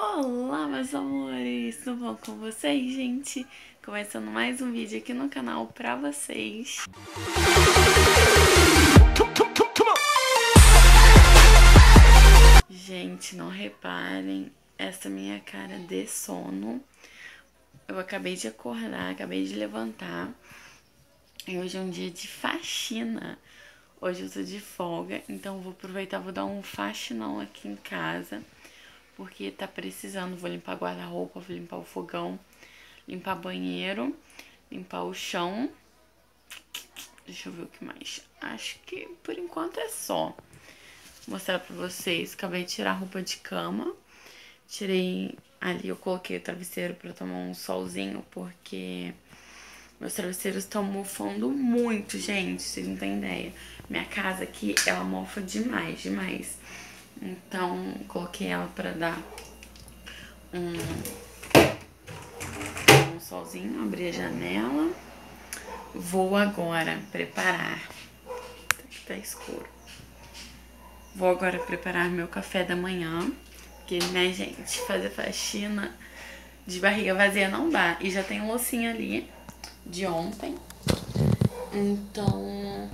Olá, meus amores, tudo bom com vocês, gente? Começando mais um vídeo aqui no canal pra vocês. Gente, não reparem essa minha cara de sono. Eu acabei de acordar, acabei de levantar. E hoje é um dia de faxina. Hoje eu tô de folga, então vou aproveitar, vou dar um faxinão aqui em casa. Porque tá precisando, vou limpar guarda-roupa, vou limpar o fogão, limpar banheiro, limpar o chão. Deixa eu ver o que mais. Acho que por enquanto é só. Vou mostrar pra vocês. Acabei de tirar a roupa de cama. Tirei ali, eu coloquei o travesseiro pra tomar um solzinho, porque meus travesseiros estão mofando muito, gente. Vocês não têm ideia. Minha casa aqui, ela mofa demais, demais. Então, coloquei ela pra dar um solzinho, abri a janela. Vou agora preparar. Aqui tá escuro. Vou agora preparar meu café da manhã. Porque, né, gente, fazer faxina de barriga vazia não dá. E já tem loucinha ali de ontem. Então,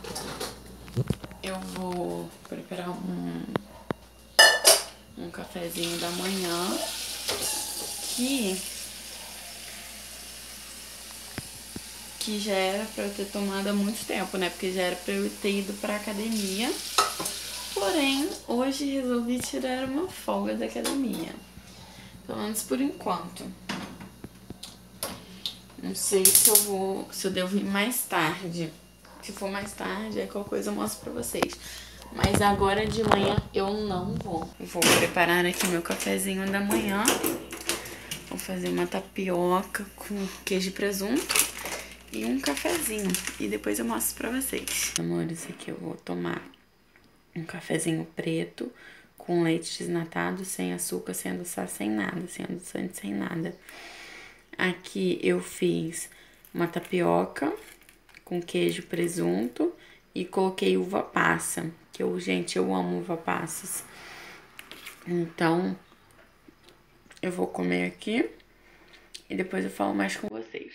eu vou preparar um cafezinho da manhã que já era pra eu ter tomado há muito tempo, né? Porque já era pra eu ter ido pra academia. Porém, hoje resolvi tirar uma folga da academia. Pelo menos por enquanto. Não sei se eu devo ir mais tarde. Se for mais tarde, aí qualquer coisa eu mostro pra vocês. Mas agora de manhã eu não vou. Vou preparar aqui meu cafezinho da manhã. Vou fazer uma tapioca com queijo e presunto e um cafezinho. E depois eu mostro pra vocês. Amores, aqui eu vou tomar um cafezinho preto com leite desnatado, sem açúcar, sem adoçar, sem nada, sem adoçante, sem nada. Aqui eu fiz uma tapioca com queijo e presunto e coloquei uva passa, que gente, eu amo uva passas. Então, eu vou comer aqui e depois eu falo mais com vocês.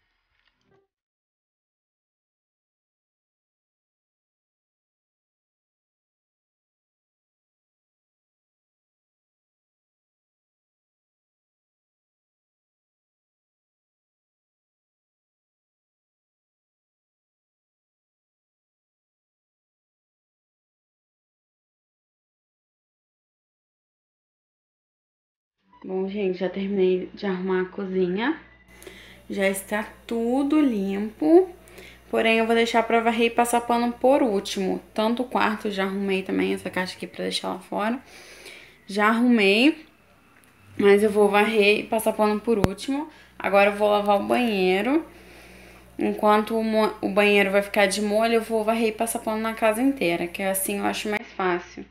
Bom, gente, já terminei de arrumar a cozinha. Já está tudo limpo. Porém, eu vou deixar pra varrer e passar pano por último. Tanto o quarto, já arrumei também essa caixa aqui pra deixar lá fora. Já arrumei, mas eu vou varrer e passar pano por último. Agora eu vou lavar o banheiro. Enquanto o banheiro vai ficar de molho, eu vou varrer e passar pano na casa inteira, que assim eu acho mais fácil.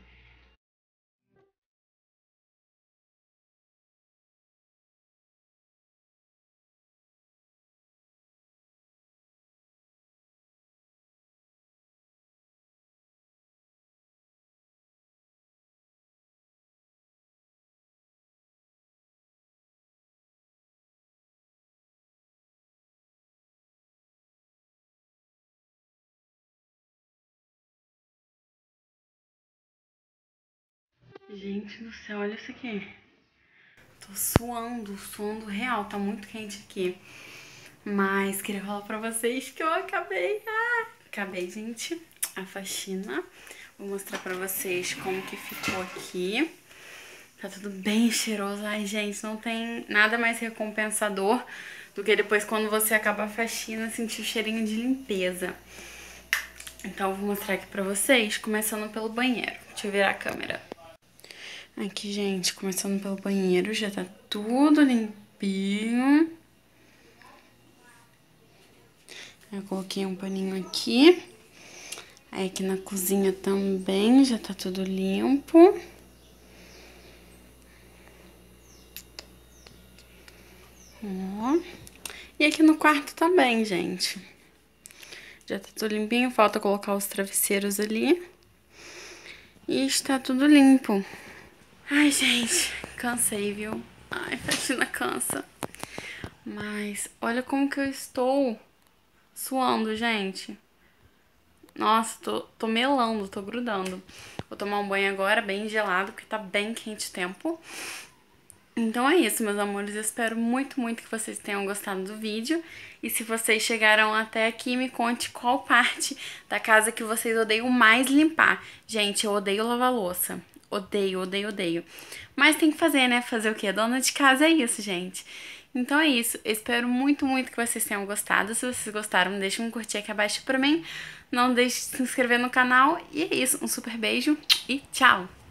Gente do céu, olha isso aqui. Tô suando real, tá muito quente aqui. Mas queria falar pra vocês que eu acabei. Acabei, gente, a faxina. Vou mostrar pra vocês como que ficou aqui. Tá tudo bem cheiroso. Ai, gente, não tem nada mais recompensador do que depois, quando você acaba a faxina, sentir o cheirinho de limpeza. Então eu vou mostrar aqui pra vocês, começando pelo banheiro. Deixa eu virar a câmera. Aqui, gente, começando pelo banheiro, já tá tudo limpinho. Eu coloquei um paninho aqui. Aí aqui na cozinha também já tá tudo limpo. Ó. E aqui no quarto também, gente. Já tá tudo limpinho, falta colocar os travesseiros ali. E está tudo limpo. Ai, gente, cansei, viu? Ai, faxina cansa. Mas olha como que eu estou suando, gente. Nossa, tô melando, tô grudando. Vou tomar um banho agora, bem gelado, porque tá bem quente o tempo. Então é isso, meus amores. Eu espero muito, muito que vocês tenham gostado do vídeo. E se vocês chegaram até aqui, me conte qual parte da casa que vocês odeiam mais limpar. Gente, eu odeio lavar louça. Odeio, odeio, odeio. Mas tem que fazer, né? Fazer o quê? Dona de casa é isso, gente. Então é isso. Eu espero muito, muito que vocês tenham gostado. Se vocês gostaram, deixa um curtir aqui abaixo pra mim. Não deixe de se inscrever no canal. E é isso. Um super beijo e tchau!